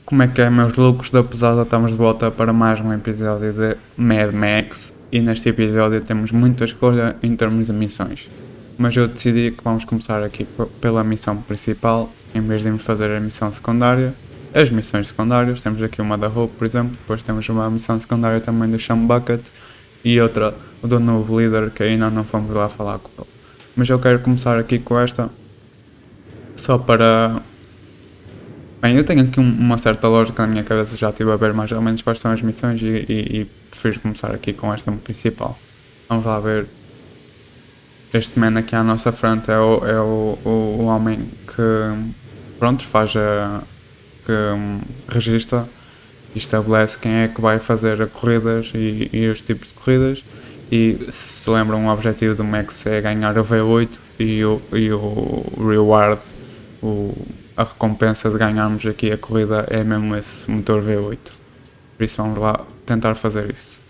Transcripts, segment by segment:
Como é que é, meus loucos da pesada? Estamos de volta para mais um episódio de Mad Max e neste episódio temos muita escolha em termos de missões, mas eu decidi que vamos começar aqui pela missão principal em vez de irmos fazer a missão secundária. As missões secundárias, temos aqui uma da Hope, por exemplo, depois temos uma missão secundária também do Sean Bucket e outra do novo líder que ainda não fomos lá falar com ele. Mas eu quero começar aqui com esta, só para... Bem, eu tenho aqui uma certa lógica na minha cabeça, já estive a ver mais ou menos quais são as missões e prefiro começar aqui com esta principal. Vamos lá ver. Este man aqui à nossa frente é o homem que, pronto, faz que registra e estabelece quem é que vai fazer corridas e os tipos de corridas. E se lembram, o objetivo do Max é ganhar o V8 e o reward, a recompensa de ganharmos aqui a corrida é mesmo esse motor V8. Por isso vamos lá tentar fazer isso.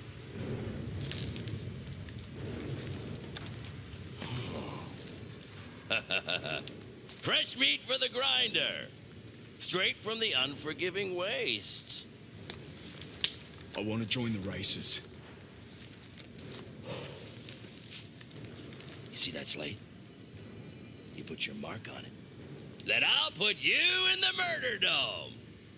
Fresh meat for the grinder. Straight from the unforgiving wastes. I want to join the races. You see that slate? You put your mark on it. Then I'll put you in the murder dome.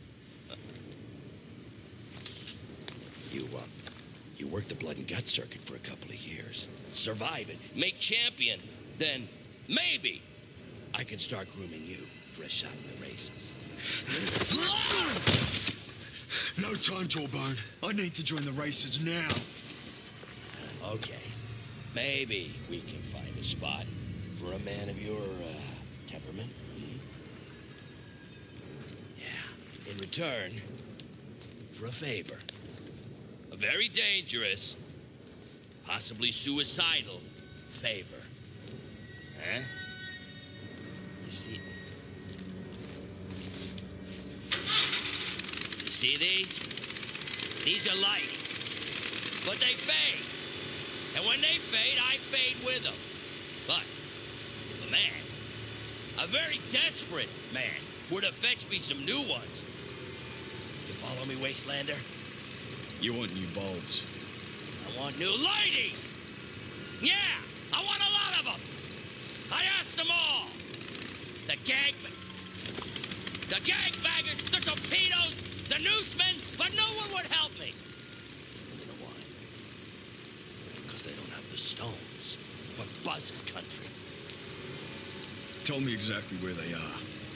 You work the blood and guts circuit for a couple of years. Survive it, make champion. Then maybe I can start grooming you for a shot in the races. No time, Jawbone. I need to join the races now. Okay. Maybe we can find a spot for a man of your temperament. Yeah. In return for a favor. A very dangerous, possibly suicidal favor. Huh? You see these? These are lighties. But they fade. And when they fade, I fade with them. But if a man, a very desperate man, were to fetch me some new ones, you follow me, Wastelander? You want new bulbs? I want new lighties! Yeah, I want a lot of them! I asked them all! The gangbangers, the torpedoes, the newsmen, but no one would help me! You know why? Because they don't have the stones for Buzzard Country. Tell me exactly where they are.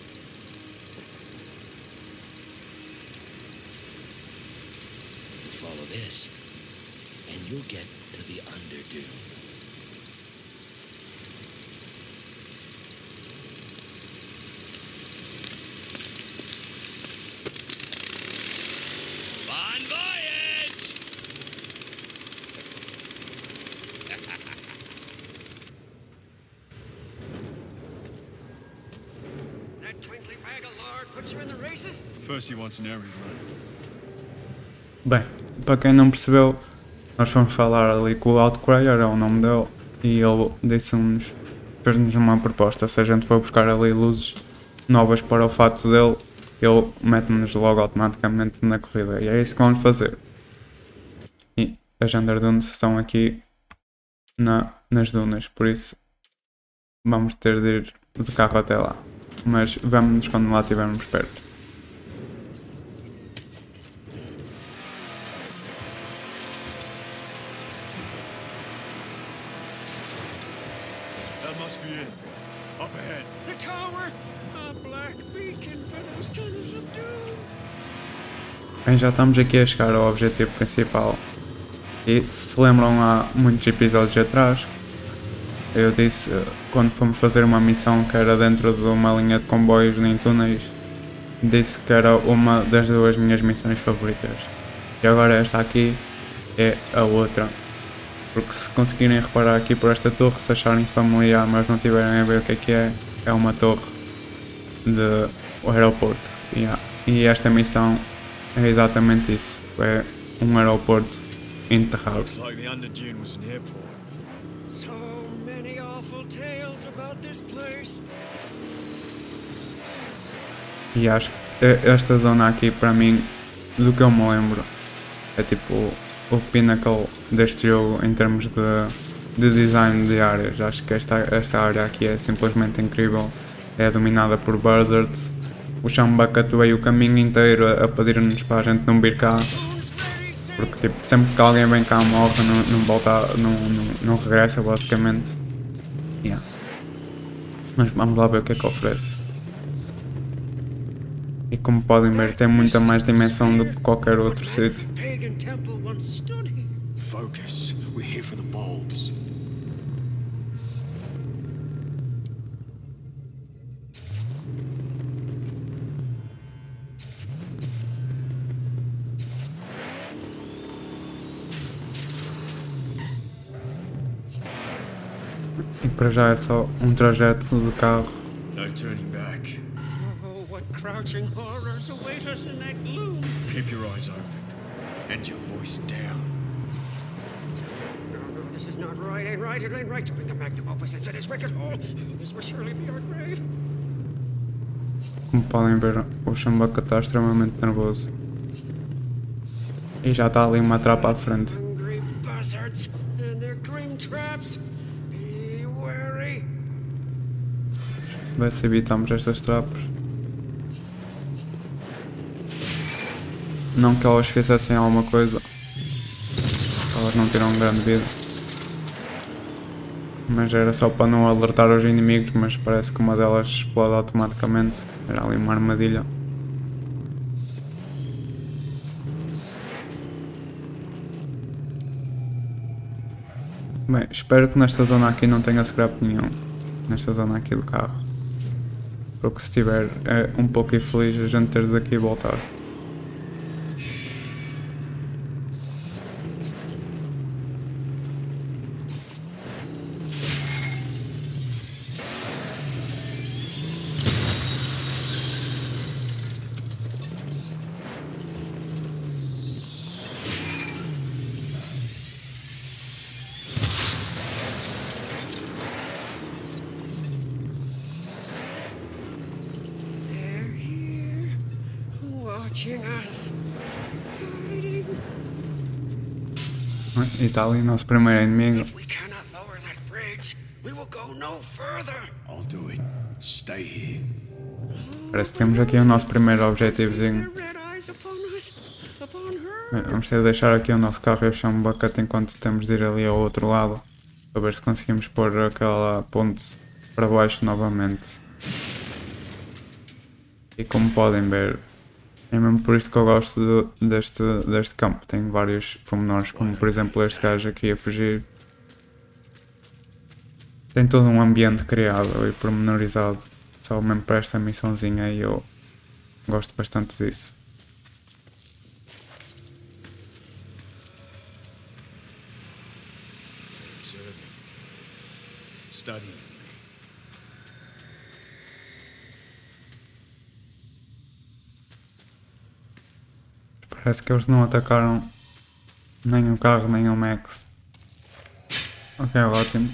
You follow this, and you'll get to the Underdune. Bon voyage! That twinkly bag of lard puts you in the races? First he wants an errand run. Bem, para quem não percebeu, nós fomos falar ali com o Outcryer, é o nome dele, e ele fez-nos uma proposta. Se a gente for buscar ali luzes novas para o fato dele, ele mete-nos logo automaticamente na corrida, e é isso que vamos fazer. E as Underdunes estão aqui nas dunas, por isso vamos ter de ir de carro até lá, mas vemo-nos quando lá estivermos perto. That must be it. Up ahead. The tower! A black beacon for those tunnels of doom! Bem, já estamos aqui a chegar ao objetivo principal. E se lembram, há muitos episódios atrás, eu disse, quando fomos fazer uma missão que era dentro de uma linha de comboios em túneis, disse que era uma das duas minhas missões favoritas. E agora esta aqui é a outra. Porque se conseguirem reparar aqui por esta torre, se acharem familiar mas não tiverem a ver o que é uma torre do aeroporto. E esta missão é exatamente isso, é um aeroporto enterrado. Looks like the Underdune was an airport. So many awful tales about this place. E acho esta zona aqui para mim, do que eu me lembro, é tipo o pinnacle deste jogo em termos de design de áreas. Acho que esta área aqui é simplesmente incrível, é dominada por buzzards. O Chambucket veio o caminho inteiro a pedir-nos para a gente não vir cá, porque tipo, sempre que alguém vem cá morre, não volta, não regressa basicamente. Yeah. Mas vamos lá ver o que é que oferece. E como podem ver, tem muita mais dimensão do que qualquer outro sítio. Pagan temple once stood here. Focus. We're here for the bulbs. E para já é só um trajeto de carro. No turning back. Oh, what crouching horrors await us in that gloom. Keep your eyes open. And your voice down. No, this is not right. Ain't right. It ain't right to bring the magnum opus into this wicked hole. Oh, this will surely be our grave. Como podem ver, o Chambucket está extremamente nervoso. E já está ali uma trapa à frente. Hungry buzzards and their grim traps. Be wary. Vê se evitamos estas trapas. Não que elas fizessem alguma coisa. Elas não tiram grande vida. Mas era só para não alertar os inimigos, mas parece que uma delas explode automaticamente. Era ali uma armadilha. Bem, espero que nesta zona aqui não tenha scrap nenhum. Nesta zona aqui do carro. Porque se tiver é um pouco infeliz a gente ter daqui voltar. They're here, watching us, hiding. E está ali o nosso primeiro inimigo. If we cannot lower that bridge, we will go no further. I'll do it. Stay here. Parece que temos aqui o nosso primeiro objetivozinho. Their red eyes upon us, upon her. Vamos ter de deixar aqui o nosso carro e o Chambucket enquanto temos de ir ali ao outro lado. Para ver se conseguimos pôr aquela ponte para baixo novamente. E como podem ver, é mesmo por isso que eu gosto deste campo. Tem vários pormenores, como por exemplo este gajo aqui a fugir. Tem todo um ambiente criado e pormenorizado, só mesmo para esta missãozinha, e eu gosto bastante disso. Observing. Studying. Parece que eles não atacaram nem o carro nem o Max. Ok, ótimo.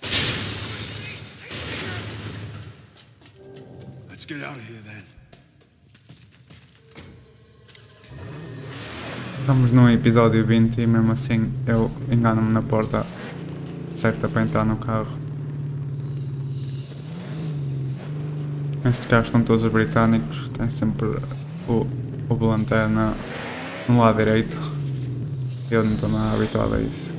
Let's get out of here then. Estamos no episódio 20 e mesmo assim eu engano-me na porta certa para entrar no carro. Estes carros são todos britânicos, tem sempre o volante no lado direito. Eu não estou nada habituado a isso.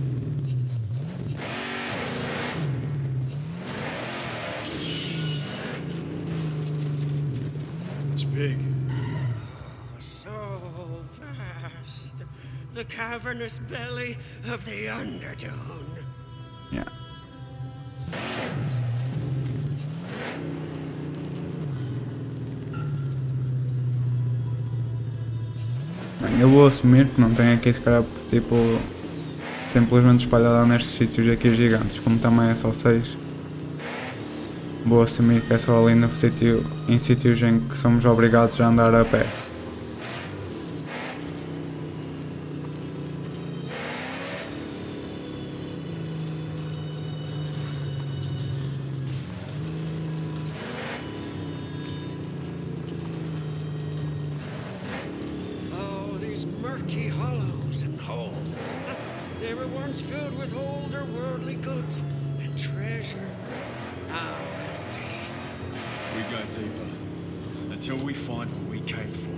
It's big. So vast, the cavernous belly of the Underdune. Yeah. Bem, eu vou assumir que não tem aqui scrap tipo simplesmente espalhada nestes sítios aqui gigantes, como também é só 6. Vou assumir que é só ali no sítio, em sítios em que somos obrigados a andar a pé. These murky hollows and holes. They were once filled with older worldly goods and treasure. Now empty. We go deeper. Until we find what we came for.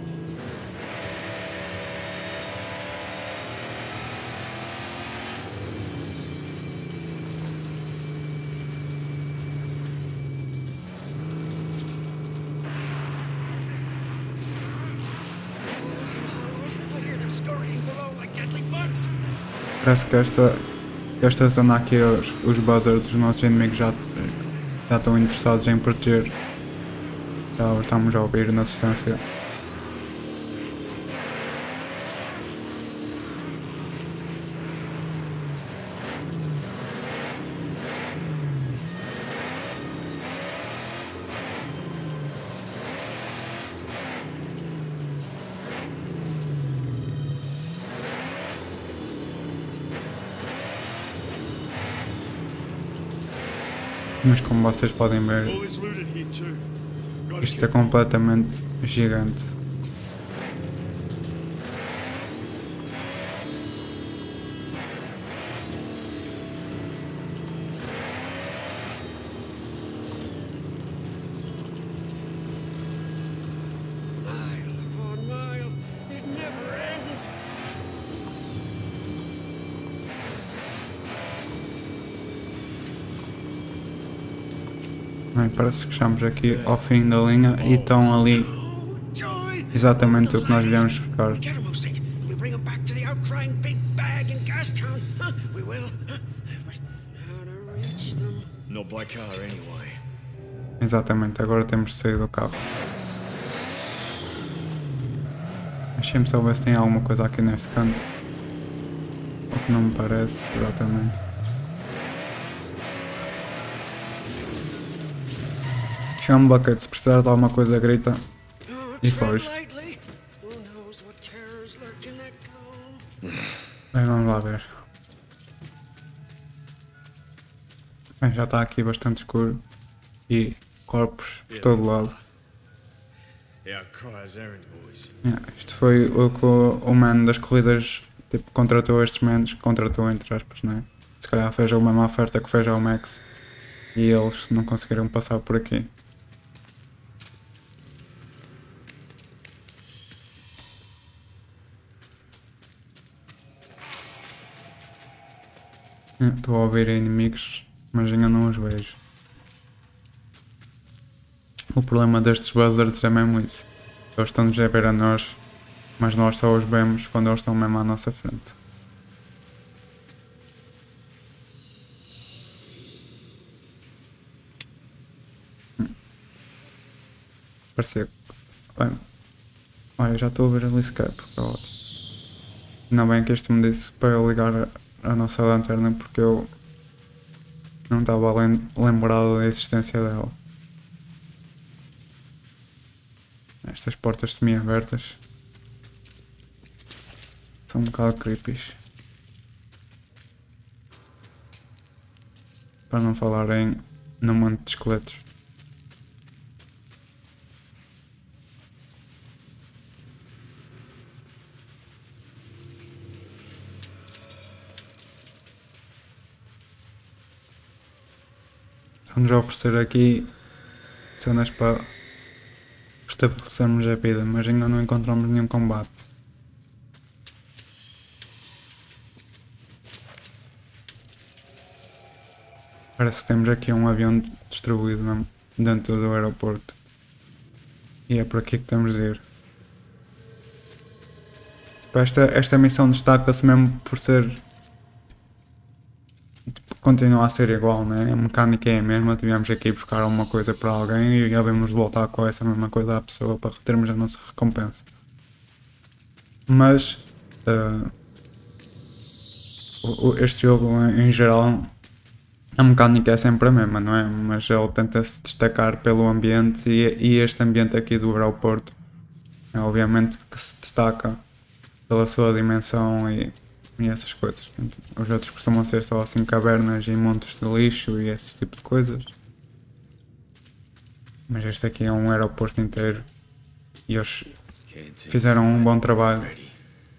Holes and hollows. I hear them scurrying below like deadly bugs. Parece que esta zona aqui, os buzzards, os nossos inimigos já estão interessados em proteger. Já os estamos a ouvir na distância. Mas como vocês podem ver, All is looted here too. Gotta isto é completamente gigante. Mile upon mile. It never ends. Bem, parece que chegamos aqui ao fim da linha e estão ali Oh, joy! exatamente o que nós viemos buscar. We get 'em, O Saint. We bring 'em back to the outcrying big bag in Gastown. We will. But how to reach them? Not by car anyway. Exatamente, agora temos de sair do carro. Deixem-me só ver se tem alguma coisa aqui neste canto. O que não me parece, exatamente. Chama Bucket, se precisar de alguma coisa grita. Oh, E tread foge. lightly. Who knows what terrors lurk in that gloom? Bem, vamos lá ver. Bem, já está aqui bastante escuro. E corpos por todo lado. Outcry's errand, boys. Isto foi o que o man das corridas tipo, contratou estes manos, contratou entre aspas, não é? Se calhar fez a mesma oferta que fez ao Max e eles não conseguiram passar por aqui. Estou a ouvir inimigos, mas ainda não os vejo. O problema destes buzzards é mesmo isso. Eles estão-nos a ver a nós, mas nós só os vemos quando eles estão mesmo à nossa frente. Parecia. Bem, olha, já estou a ver ali sequer, porque é ótimo. Ainda bem que este me disse para eu ligar a nossa lanterna porque eu não estava lembrado da existência dela. Estas portas semi-abertas são um bocado creepy. Para não falar em num monte de esqueletos. Estão-nos a oferecer aqui cenas para estabelecermos a vida, mas ainda não encontramos nenhum combate. Parece que temos aqui um avião distribuído mesmo dentro do aeroporto. E é por aqui que temos de ir. Tipo, esta missão destaca-se mesmo por ser... Continua a ser igual, né? A mecânica é a mesma, tivemos aqui buscar alguma coisa para alguém e devemos voltar com essa mesma coisa à pessoa para termos a nossa recompensa. Mas este jogo em geral, a mecânica é sempre a mesma, não é? Mas ele tenta se destacar pelo ambiente e este ambiente aqui do aeroporto é obviamente que se destaca pela sua dimensão e essas coisas. Os outros costumam ser só assim cavernas e montes de lixo e esse tipo de coisas. Mas este aqui é um aeroporto inteiro e eles fizeram um bom trabalho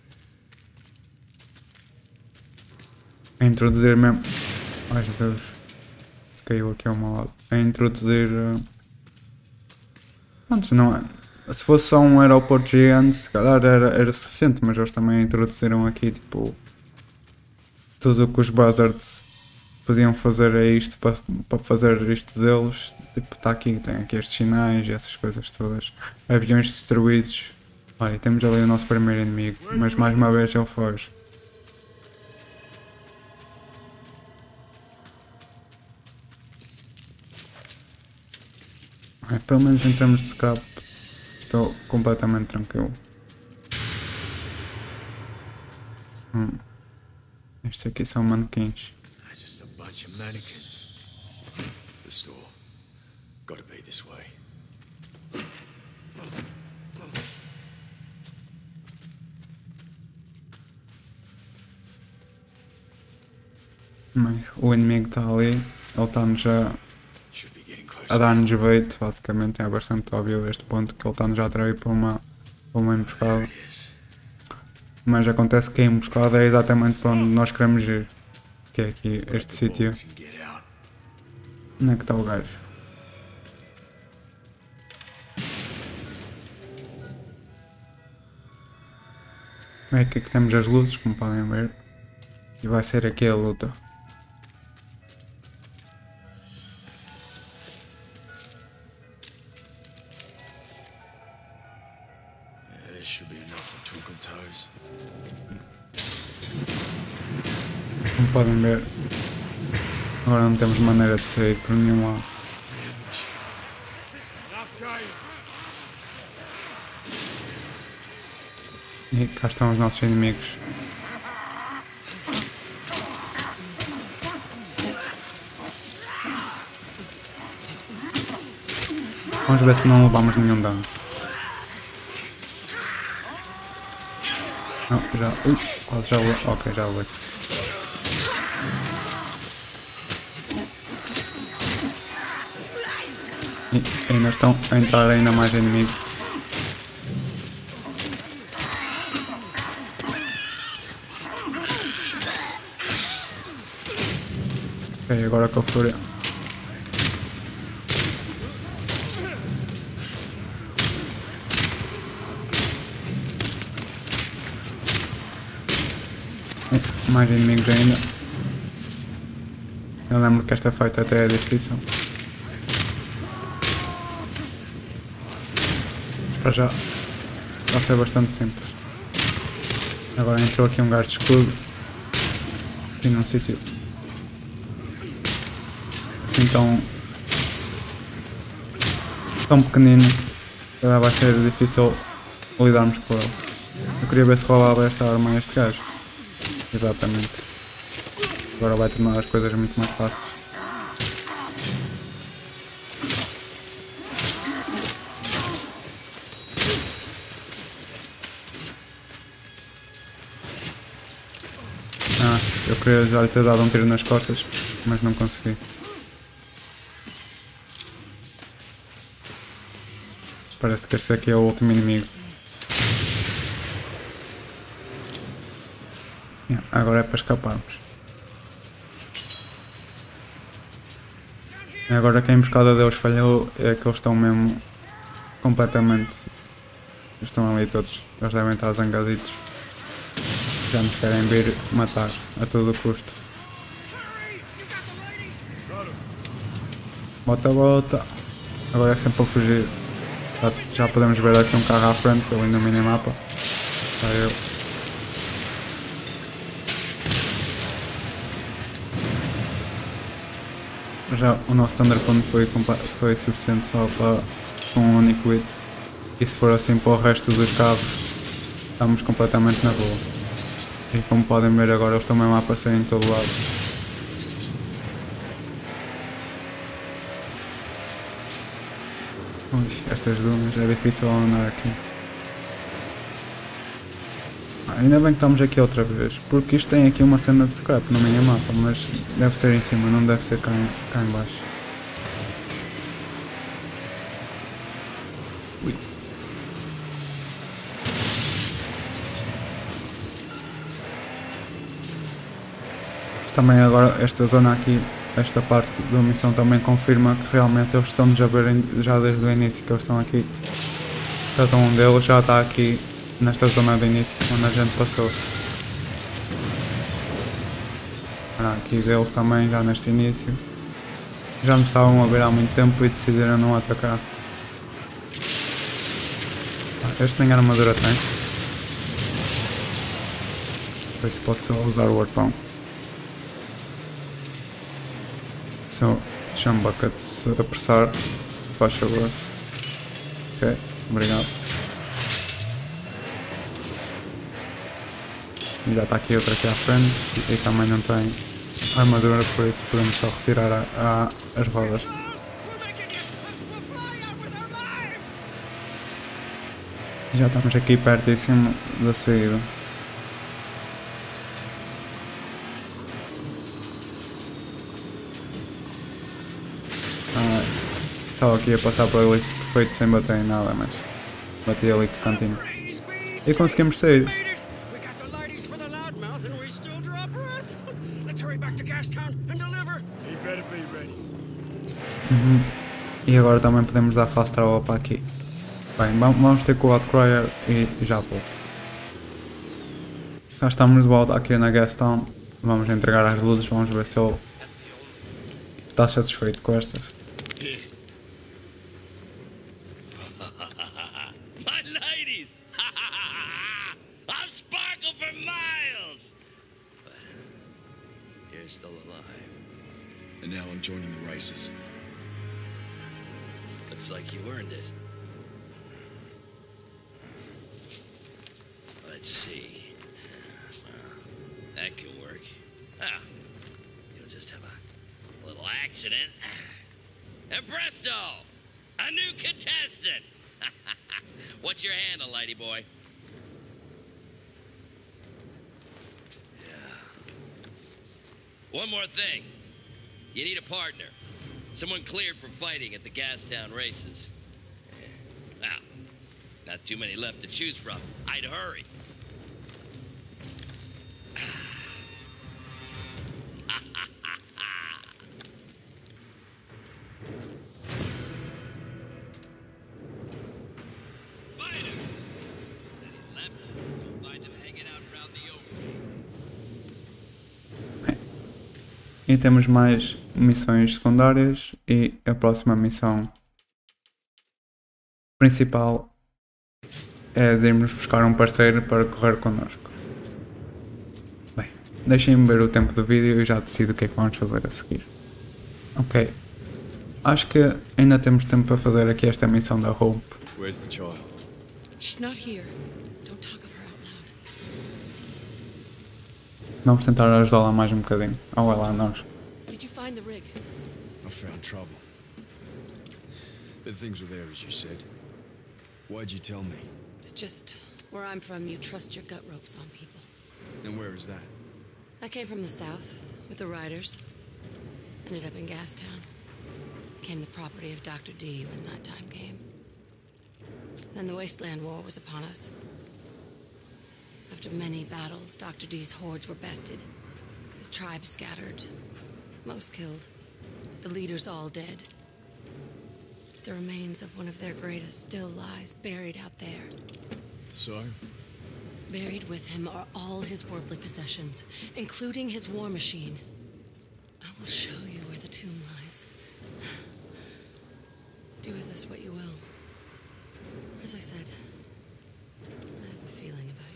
A introduzir mesmo. Ai Jesus. Isto caiu aqui ao meu lado. A introduzir. Pronto, não é. Se fosse só um aeroporto gigante, se calhar era suficiente, mas eles também introduziram aqui tipo. Tudo o que os Buzzards podiam fazer é isto para fazer isto deles. Tipo, está aqui, tem aqui estes sinais e essas coisas todas. Aviões destruídos. Olha, temos ali o nosso primeiro inimigo, mas mais uma vez ele foge. Pelo menos em termos de scrap, estou completamente tranquilo. Estes aqui são manequins. That's just a bunch of mannequins. The store. Gotta be this way. Bem, o inimigo está ali, ele está-nos Should be getting a closer. dar-nos bait, basicamente é bastante óbvio este ponto que ele está-nos a atrair para uma emboscada. It is. Mas acontece que a emboscada é exatamente para onde nós queremos ir, que é aqui este sítio. Box and get out. Onde é que está o gajo? É aqui que temos as luzes, como podem ver, e vai ser aqui a luta. This should be enough for Twinkle Toes. Como podem ver, agora não temos maneira de sair por nenhum lado. It's an ambush. E cá estão os nossos inimigos. Vamos ver se não levamos nenhum dano. Não, já. Ui, quase já levei. Ok, já levei. E ainda estão a entrar ainda mais inimigos. Ok, agora com a fúria. Mais inimigos ainda. Eu lembro que esta fight até é difícil. Para já vai ser bastante simples. Agora entrou aqui um gajo de escudo. Aqui num sítio assim tão pequenino. Se calhar vai ser difícil lidarmos com ele. Eu queria ver se rolava esta arma a este gajo. Exatamente. Agora vai tornar as coisas muito mais fáceis. Eu queria já lhe ter dado um tiro nas costas, mas não consegui. Parece que este aqui é o último inimigo. Agora é para escaparmos. Agora que a emboscada deles falhou, é que eles estão mesmo completamente. Eles estão ali todos. Eles devem estar zangaditos. Já nos querem vir matar a todo custo. Bota, bota. Agora é sempre a fugir. Já podemos ver aqui um carro à frente, ali no minimapa. Está eu. Já o nosso Thunderpoint foi suficiente só para um único hit. E se for assim para o resto dos carros, estamos completamente na rua. E como podem ver agora, eles estão mesmo a aparecer em todo lado. Ui, estas dunas, é difícil andar aqui. Ainda bem que estamos aqui outra vez, porque isto tem aqui uma cena de scrap no minimapa, mas deve ser em cima, não deve ser cá em baixo. Ui. também agora esta zona aqui, esta parte da missão também confirma que realmente eles estão-nos a ver já desde o início, que eles estão aqui. Cada um deles já está aqui nesta zona de início onde a gente passou. Aqui deles também já neste início. Já nos estavam a ver há muito tempo e decidiram não atacar. Este nem armadura tem. Por isso posso usar o arpão. Deixa-me bucket se apressar, faz favor. Ok, obrigado. E já está aqui outra aqui à frente e também não tem armadura, por isso podemos só retirar as rodas. Já estamos aqui pertíssimo da saída. Estava aqui a passar por ali perfeito sem bater em nada, mas bati ali com o cantinho. E conseguimos sair. E agora também podemos dar fast travel para aqui. Bem, vamos ter com o Outcrier e já volto. Já estamos de volta aqui na Gastown. Vamos entregar as luzes, vamos ver se ele está satisfeito com estas. My ladies! I'll sparkle for miles! But you're still alive. And now I'm joining the races. Looks like you earned it. Let's see. Well, that can work. Ah, you'll just have a little accident. And presto! A new contestant! What's your handle, lady boy? Yeah. One more thing. You need a partner. Someone cleared for fighting at the Gastown races. Well, not too many left to choose from. I'd hurry. E temos mais missões secundárias e a próxima missão principal é de irmos buscar um parceiro para correr connosco. Bem, deixem-me ver o tempo do vídeo e já decido o que é que vamos fazer a seguir. Ok, acho que ainda temos tempo para fazer aqui esta missão da Hope. Where's the child? She's not here. Don't talk of her out loud. Please. Vamos tentar ajudá-la mais um bocadinho. Ou é lá nós. Did you find the rig? I found trouble. The things were there as you said. Why'd you tell me? It's just where I'm from, you trust your gut ropes on people. And where is that? I came from the south with the riders. Ended up in Gastown. Became the property of Dr. D when that time came. Then the Wasteland War was upon us. After many battles, Dr. D's hordes were bested. His tribe scattered. Most killed. The leaders all dead. The remains of one of their greatest still lies buried out there. So? Buried with him are all his worldly possessions, including his war machine. I will show you where the tomb lies. Do with this what you will. As I said, I have a feeling about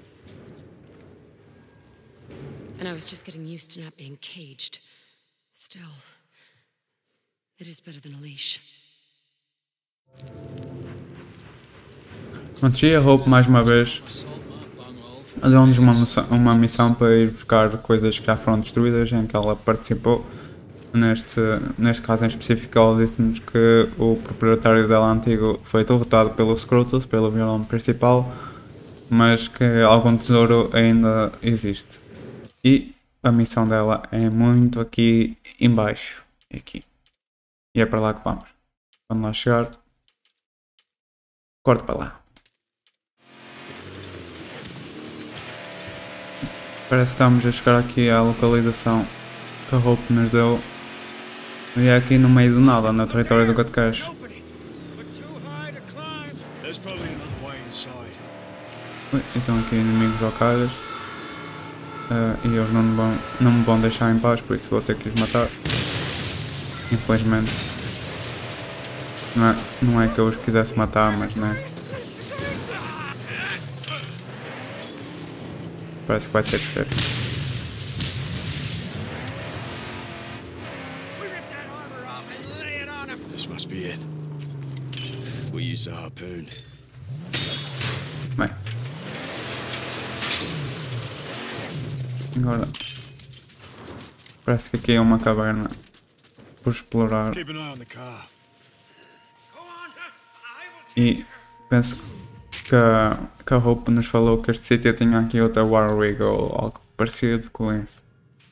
you. And I was just getting used to not being caged. Still, it is better than a leash. Protegei a Hope mais uma vez. Deu-nos uma missão para ir buscar coisas que já foram destruídas, em que ela participou. Neste caso em específico, ela disse-nos que o proprietário dela antigo foi derrotado pelo Scrotus, pelo vilão principal, mas que algum tesouro ainda existe. E a missão dela é muito aqui embaixo. Aqui. E é para lá que vamos. Quando lá chegar, corto para lá. Parece que estamos a chegar aqui à localização que a Hope nos deu. E é aqui no meio do nada, no território do Godcash. Opening, but too high to climb. There's probably another way inside. Ui, estão aqui inimigos locais. E eles não me vão deixar em paz, por isso vou ter que os matar. Infelizmente. Não é que eu os quisesse matar, mas né. Parece que vai ter que ser. We rip that armor off and lay it on him. This must be it. We'll use the harpoon. Bem. Agora. Parece que aqui é uma caverna por explorar. Keep an eye on the car. Go on. I will E penso que a Hope nos falou que este sítio tinha aqui outra War Rig ou algo parecido com isso.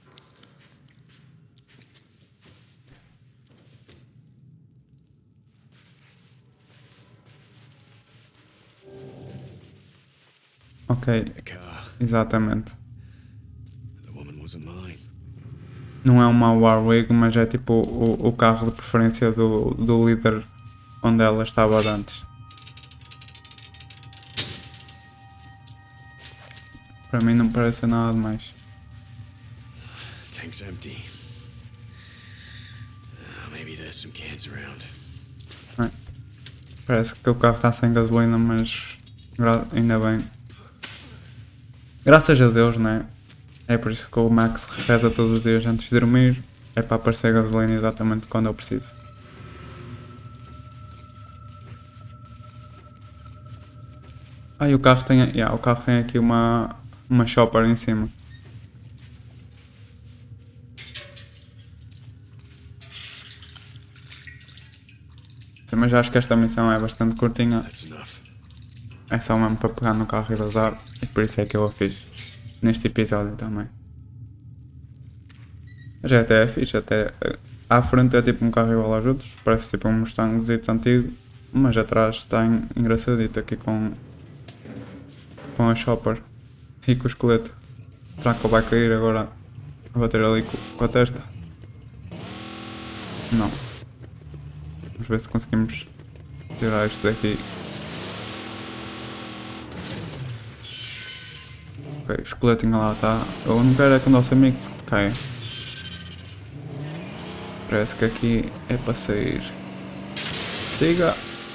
Ok, The car. exatamente. The woman wasn't mine. Não é uma War Rig, mas é tipo o carro de preferência do líder onde ela estava antes. Para mim não parece nada demais. Tank's empty. Maybe there's some cans around. Bem, parece que o carro está sem gasolina, mas ainda bem. Graças a Deus, né? É por isso que o Max reza todos os dias antes de dormir. É para aparecer gasolina exatamente quando eu preciso. E o carro tem aqui uma chopper em cima. Sim, mas acho que esta missão é bastante curtinha. That's enough. É só mesmo para pegar no carro e vazar. E por isso é que eu a fiz. Neste episódio também. Mas até é fixe. Até à frente é tipo um carro igual aos outros. Parece tipo um Mustangzito antigo. Mas atrás está engraçadito aqui com a chopper. E com o esqueleto. Será que ele vai cair agora? A bater ali com a testa? Não. Vamos ver se conseguimos tirar isto daqui. Ok, o esqueletinho lá está. Eu não quero é que o nosso amigo se caia. Parece que aqui é para sair. Siga!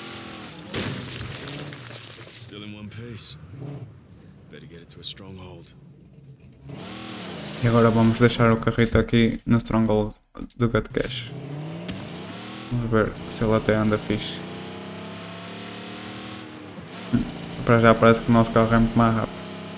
Still in one piece. Better get it to a stronghold. E agora vamos deixar o carrito aqui no Stronghold do Godcash. Vamos ver se ele até anda fixe. Para já parece que o nosso carro é muito mais rápido.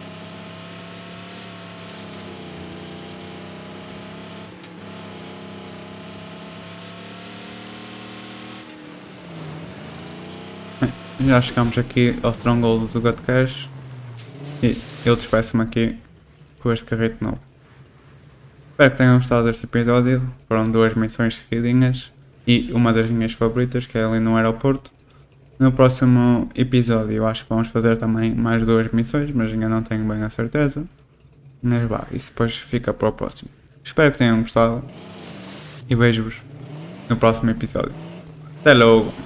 Bem, já chegamos aqui ao Stronghold do Godcash. E eu despeço-me aqui com este carrito novo. Espero que tenham gostado deste episódio. Foram 2 missões seguidinhas e uma das minhas favoritas, que é ali no aeroporto. No próximo episódio eu acho que vamos fazer também mais 2 missões, mas ainda não tenho bem a certeza. Mas vá, isso depois fica para o próximo. Espero que tenham gostado e vejo-vos no próximo episódio. Até logo!